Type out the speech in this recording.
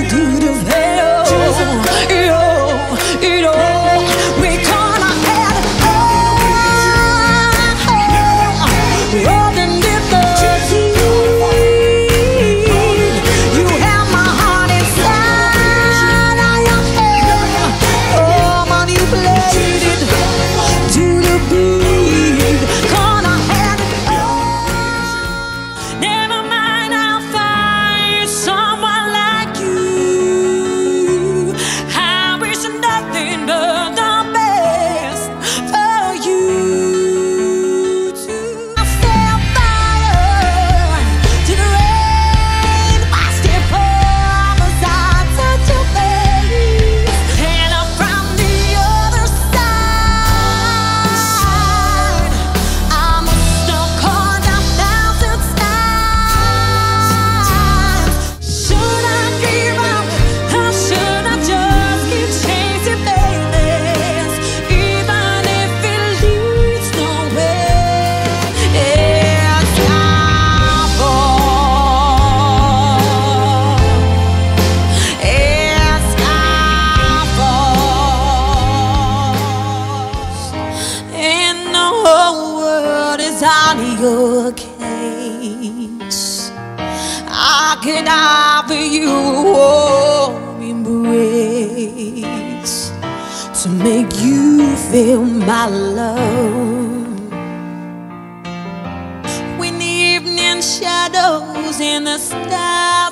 to the veil. We're gonna have rolling in the deep. You have my heart inside of your hand. Oh, manipulated to the beat. Gonna have it all. Never mind, I'll find someone like you. I wish nothing but the best for you too. I set fire to the rain. I step from as I touch your face, and I'm from the other side. I'm stuck on a thousand times. Should I give up? Or should I just keep chasing faithless, even if it leads nowhere? It's our fault. It's our fault. And the whole world is on your case. I can offer you a warm embrace to make you feel my love. When the evening shadows and the stars